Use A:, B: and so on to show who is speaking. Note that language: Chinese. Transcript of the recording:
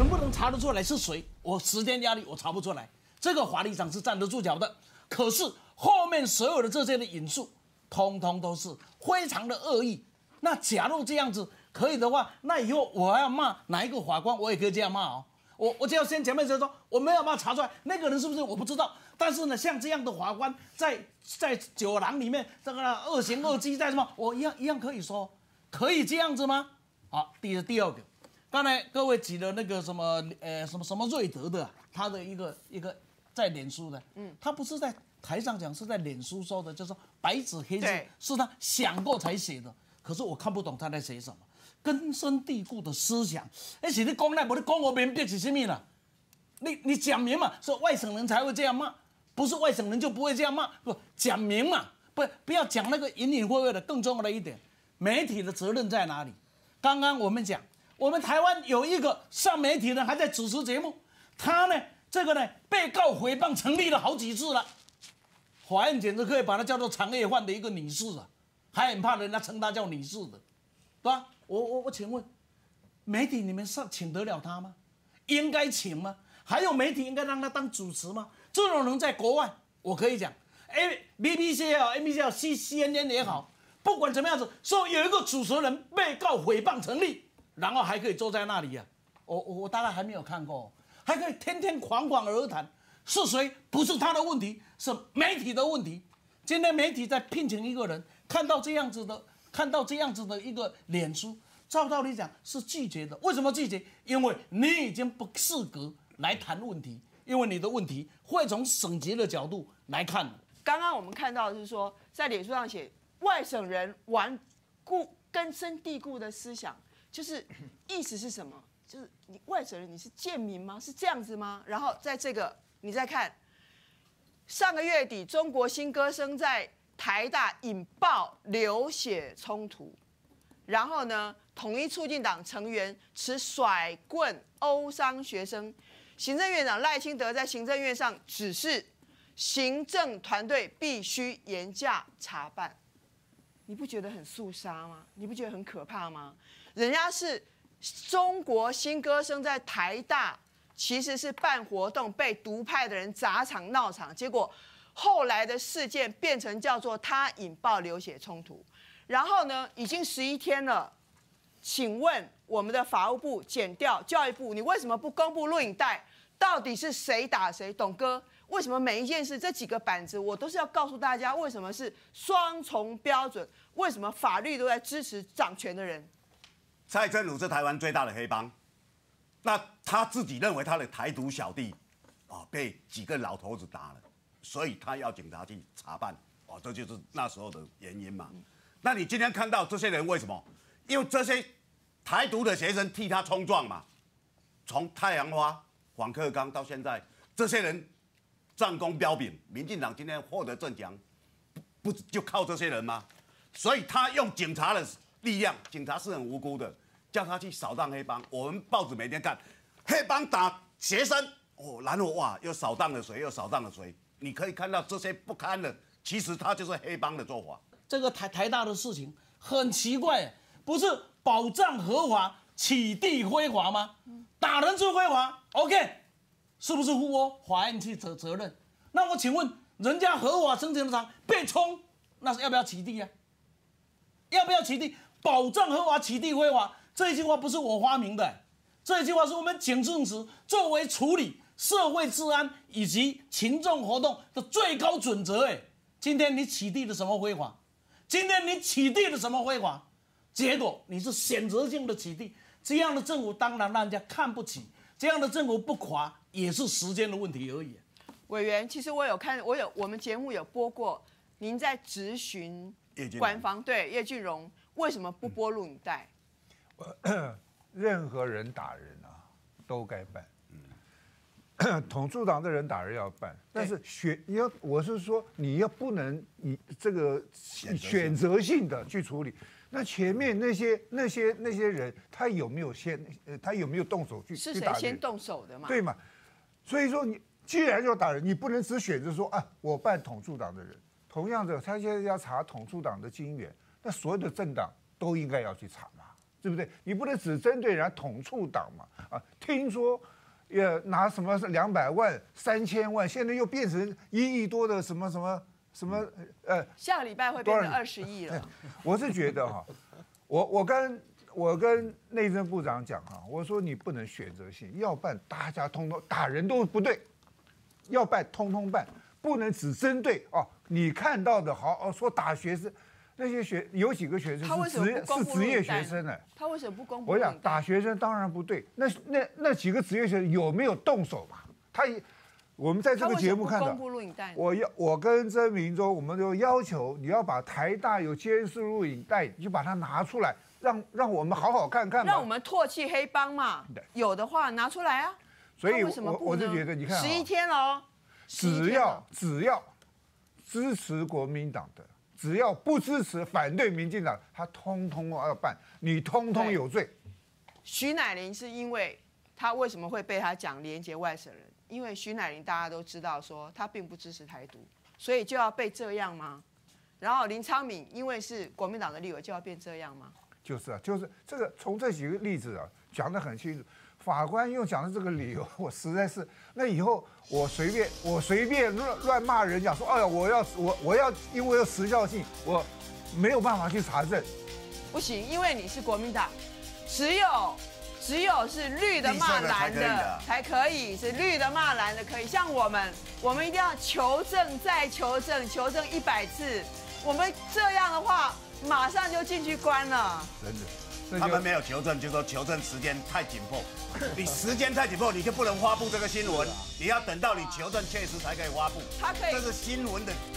A: 能不能查得出来是谁？我时间压力我查不出来，这个法律上是站得住脚的。可是后面所有的这些的引述，通通都是非常的恶意。那假如这样子可以的话，那以后我要骂哪一个法官，我也可以这样骂哦。我就要先前面就说我没有办法查出来那个人是不是我不知道，但是呢，像这样的法官在酒廊里面这个恶行恶迹在什么，我一样可以说，可以这样子吗？好，第二个，刚才各位举的那个什么什么瑞德的、他的一个在脸书的，他不是在台上讲，是在脸书说的，就是说白纸黑字是他想过才写的，可是我看不懂他在写什么。根深蒂固的思想，而且你讲那不你讲我明白是什么啦？你讲明嘛，说外省人才会这样骂，不是外省人就不会这样骂，不讲明嘛，不要讲那个隐隐晦晦的。更重要的一点，媒体的责任在哪里？刚刚我们讲，我们台湾有一个上媒体的还在主持节目，他呢这个呢被告诽谤成立了好几次了，法院简直可以把他叫做长夜犯的一个女士啊，还很怕人家称他叫女士的，对吧？我请问，媒体你们请得了他吗？应该请吗？还有媒体应该让他当主持吗？这种人在国外，我可以讲，BBC 也好 ，NBC 也好，CNN 也好，不管怎么样子，说有一个主持人被告诽谤成立，然后还可以坐在那里呀、我大概还没有看过，还可以天天侃侃而谈，是谁？不是他的问题，是媒体的问题。今天媒体在聘请一个人，看到这样子的一个脸书，照道理讲是拒绝的。为什么拒绝？因为你已经不适格来谈问题，因为你的问题会从省级的角度来看。
B: 刚刚我们看到的是说，在脸书上写外省人顽固根深蒂固的思想，就是意思是什么？就是你外省人你是贱民吗？是这样子吗？然后在这个你再看，上个月底中国新歌声在台大引爆流血冲突，然后呢，统一促进党成员持甩棍殴伤学生，行政院长赖清德在行政院上指示行政团队必须严加查办。你不觉得很肃杀吗？你不觉得很可怕吗？人家是中国新歌声在台大其实是办活动，被独派的人砸场闹场，结果后来的事件变成叫做他引爆流血冲突，然后呢，已经11天了，请问我们的法务部、检调、教育部，你为什么不公布录影带？到底是谁打谁？董哥，为什么每一件事这几个板子，我都是要告诉大家，为什么是双重标准？为什么法律都在支持掌权的人？
C: 蔡正儒是台湾最大的黑帮，那他自己认为他的台独小弟被几个老头子打了。所以他要警察去查办，这就是那时候的原因嘛。那你今天看到这些人为什么？因为这些台独的学生替他冲撞嘛。从太阳花、黄克刚到现在，这些人战功彪炳，民进党今天获得政强，不就靠这些人吗？所以他用警察的力量，警察是很无辜的，叫他去扫荡黑帮。我们报纸每天看，黑帮打学生，然后哇，又扫荡了谁，又扫荡了谁。你可以看到这些不堪的，其实他就是黑帮的做法。
A: 这个台大的事情很奇怪，不是保障合法，起地非法吗？打人是非法 ，OK， 是不是互殴？法院去责任。那我请问，人家合法申请的场被冲，那是要不要起地啊？要不要起地？保障合法，起地非法，这一句话不是我发明的，这一句话是我们警政署作为处理社会治安以及群众活动的最高准则。今天你起地的什么非法？今天你起地的什么非法？结果你是选择性的起地，这样的政府当然让人家看不起，这样的政府不垮也是时间的问题而已。
B: 委员，其实我们节目有播过，您在质询官方对叶俊荣为什么不播录影带？
D: 任何人打人都该办。统促党的人打人要办，但是我是说你要不能以这个选择性的去处理。那前面那些人，他有没有动手去
B: 是谁先动手的嘛？
D: 对嘛？所以说你既然要打人，你不能只选择说我办统促党的人。同样的，他现在要查统促党的金源，那所有的政党都应该要去查嘛。 对不对？你不能只针对人家统促党嘛，啊，听说。拿什么200万、3000万，现在又变成1亿多的什么，
B: 下个礼拜会变成20亿了。
D: 我是觉得哈，我跟内政部长讲哈，我说你不能选择性，要办大家通通打人都不对，要办通通办，不能只针对哦你看到的好说打学生。那些有几个学生是职业学生呢？
B: 他为什么不公布？
D: 我想打学生当然不对，那几个职业学生有没有动手嘛？我们在这个节目看到，我跟曾明忠，我们就要求你要把台大有监视录影带，你就把它拿出来，让我们好好看看嘛，
B: 让我们唾弃黑帮嘛。有的话拿出来啊。
D: 所以我就觉得，你看
B: 11天了，
D: 只要支持国民党的。只要不支持反对民进党，他通通要办，你通通有罪。
B: 徐乃麟是因为他为什么会被他讲连结外省人？因为徐乃麟大家都知道说他并不支持台独，所以就要被这样吗？然后林昌敏因为是国民党的立委，就要变这样吗？
D: 就是这个从这几个例子啊讲得很清楚。法官用讲的这个理由，我实在是，那以后我随便乱骂人，讲说，哎呀，我要因为有时效性，我没有办法去查证，
B: 不行，因为你是国民党，只有是绿的骂蓝的才可以，是绿的骂蓝的可以。像我们一定要求证再求证，求证100次，我们这样的话，马上就进去关了。
D: 真的。
C: 他们没有求证，就说求证时间太紧迫。你时间太紧迫，你就不能发布这个新闻。你要等到你求证确实才可以发布。
B: 他可以，
C: 这是新闻的